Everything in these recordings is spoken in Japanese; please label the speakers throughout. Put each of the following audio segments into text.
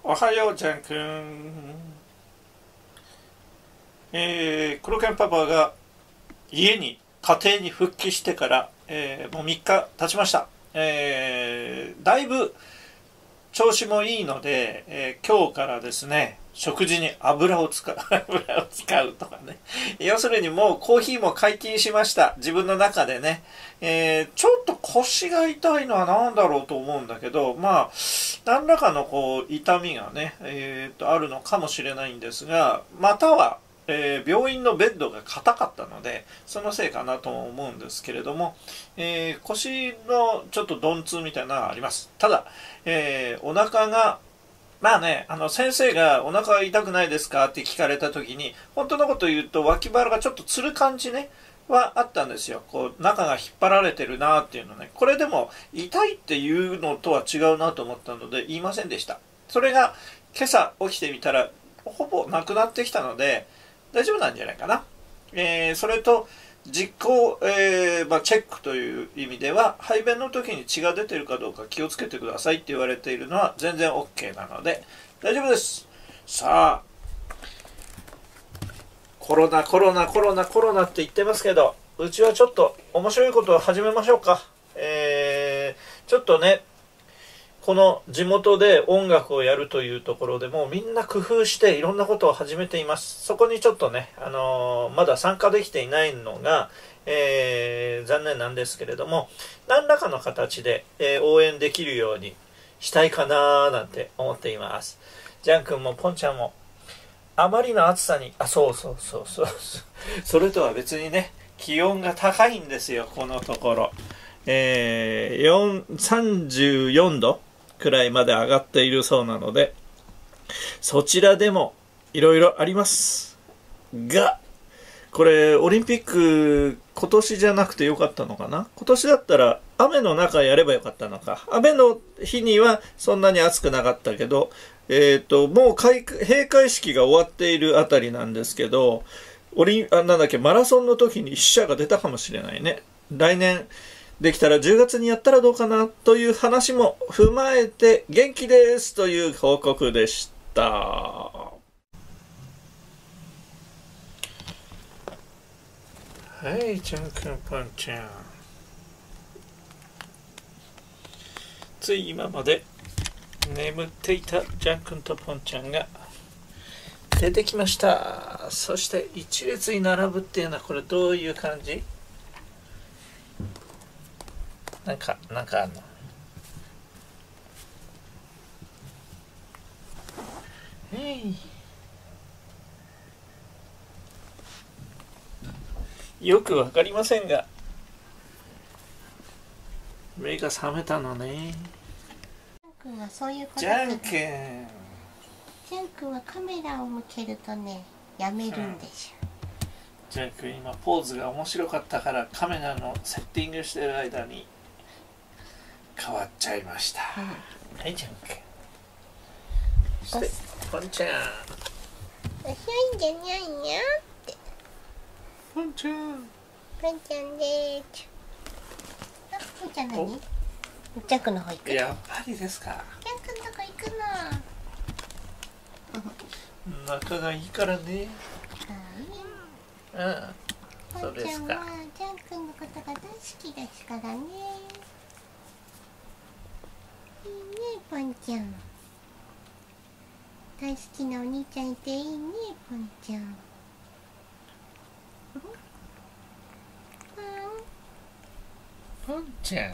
Speaker 1: おはようジャン君。黒犬パパが家に家庭に復帰してから、もう3日経ちました。だいぶ調子もいいので、今日からですね、食事に油を使うとかね。要するにもうコーヒーも解禁しました。自分の中でね。ちょっと腰が痛いのは何だろうと思うんだけど、まあ、何らかのこう痛みがね、あるのかもしれないんですが、または、病院のベッドが硬かったのでそのせいかなとも思うんですけれども、腰のちょっと鈍痛みたいなのがあります。ただ、お腹がまあね、先生がお腹痛くないですかって聞かれた時に本当のこと言うと脇腹がちょっとつる感じねはあったんですよ。こう中が引っ張られてるなっていうのね。これでも痛いっていうのとは違うなと思ったので言いませんでした。それが今朝起きてみたらほぼなくなってきたので大丈夫なんじゃないかな。それと実行、チェックという意味では排便の時に血が出てるかどうか気をつけてくださいって言われているのは全然 OK なので大丈夫です。さあコロナって言ってますけどうちはちょっと面白いことを始めましょうか。ちょっとねこの地元で音楽をやるというところでもみんな工夫していろんなことを始めています。そこにちょっとね、まだ参加できていないのが、残念なんですけれども何らかの形で、応援できるようにしたいかななんて思っています。ジャン君もポンちゃんもあまりの暑さにそうそれとは別にね気温が高いんですよこのところ、34度くらいまで上がっているそうなのでそちらでもいろいろありますがこれオリンピック今年じゃなくてよかったのかな。今年だったら雨の中やればよかったのか。雨の日にはそんなに暑くなかったけどもう閉会式が終わっているあたりなんですけどマラソンの時に死者が出たかもしれないね。来年できたら10月にやったらどうかなという話も踏まえて元気ですという報告でした。はい、ジャン君ポンちゃん。つい今まで眠っていたジャン君とポンちゃんが出てきました。そして一列に並ぶっていうのはこれどういう感じ？なんかあんの？よくわかりませんが目が覚めたのね。ジャン君
Speaker 2: はカメラを向けるとねやめるんでしょ。
Speaker 1: ジャン君今ポーズが面白かったからカメラのセッティングしてる間に変わっちゃいました、はい、ジャン君そしてポンちゃん
Speaker 2: 遅いんじゃないよって
Speaker 1: ポンちゃん
Speaker 2: でーす。ポンちゃん何？ジャン君の方行く？
Speaker 1: やっぱりですか。
Speaker 2: ジャン君のとこ行くの？
Speaker 1: 仲がいいからね。そうですか。
Speaker 2: ポンちゃんはジャン君のことが大好きですからね。いいねポンちゃん。大好きなお兄ちゃんいていいねポンちゃん。
Speaker 1: ポンちゃん。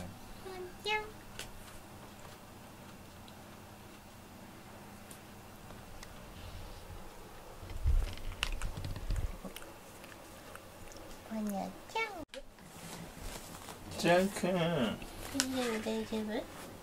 Speaker 1: ジャン君。
Speaker 2: 大丈夫？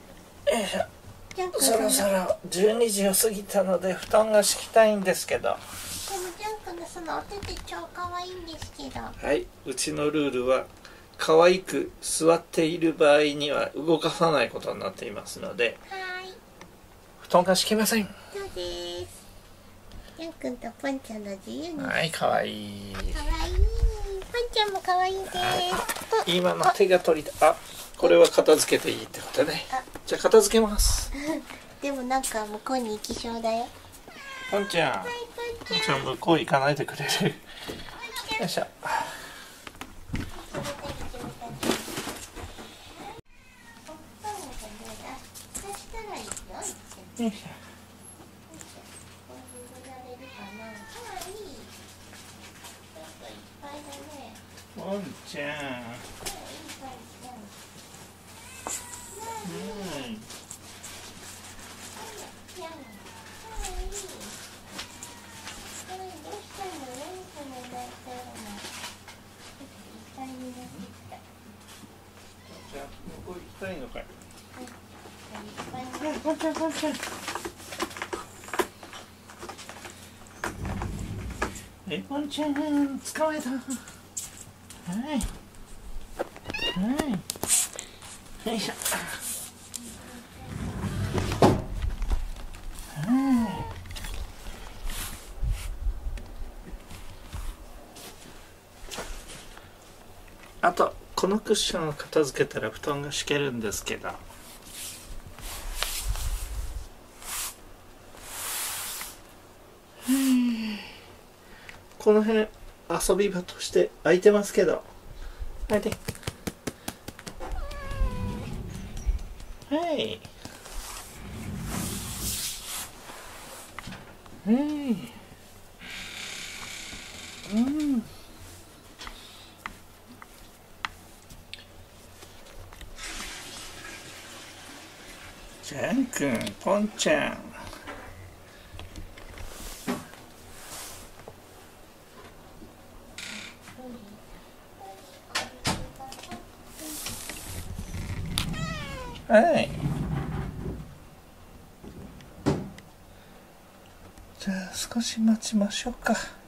Speaker 1: そろそろ12時を過ぎたので布団が敷きたいんですけど。
Speaker 2: でもジャン君のそのお手手超可愛いんですけど。
Speaker 1: はい、うちのルールは可愛く座っている場合には動かさないことになっていますので、布団が敷けません。
Speaker 2: そうです。ジャン君とポンちゃんの自由に。
Speaker 1: はい、可愛い。
Speaker 2: 可愛い。ポンちゃんも可愛いです。
Speaker 1: 今の手が取りた。これは片付けていいってことね。じゃあ片付けます。
Speaker 2: でもなんか向こうに行きそうだよ。
Speaker 1: ポンちゃん、
Speaker 2: はい、ポンち
Speaker 1: ちょ向こう行かないでくれる？よいしょ。よいしょ。ポンちゃん。じゃあ向こう行きたいのかい？ポンちゃん、ポンちゃん。ポンちゃん、捕まえた。はい。はい。よいしょ。あとこのクッションを片付けたら布団が敷けるんですけど、この辺遊び場として空いてますけど、はいで、はいジャン君、ポンちゃん。はい。じゃあ少し待ちましょうか。